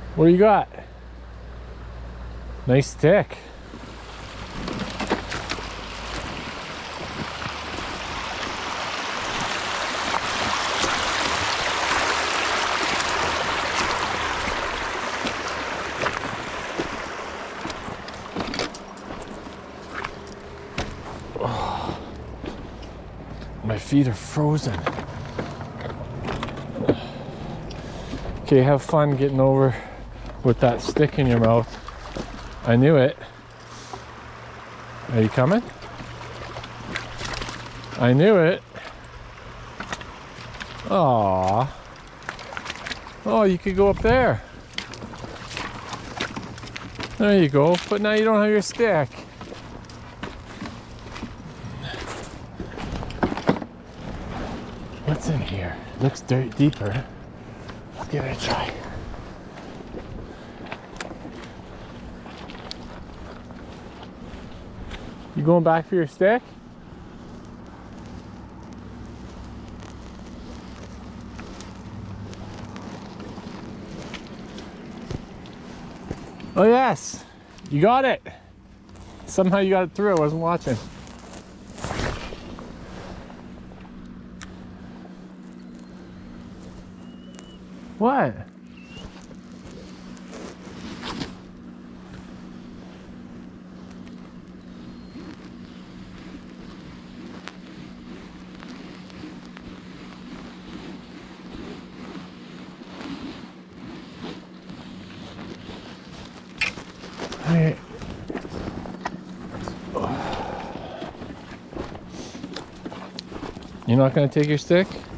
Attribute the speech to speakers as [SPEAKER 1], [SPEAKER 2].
[SPEAKER 1] What do you got? Nice stick. Oh, my feet are frozen. Okay, have fun getting over with that stick in your mouth. I knew it. Are you coming? I knew it. Aww. Oh, you could go up there. There you go. But now you don't have your stick. What's in here? Looks deeper. Let's give it a try. You going back for your stick? Oh yes, you got it. Somehow you got it through. I wasn't watching. What? Hey. You're not going to take your stick?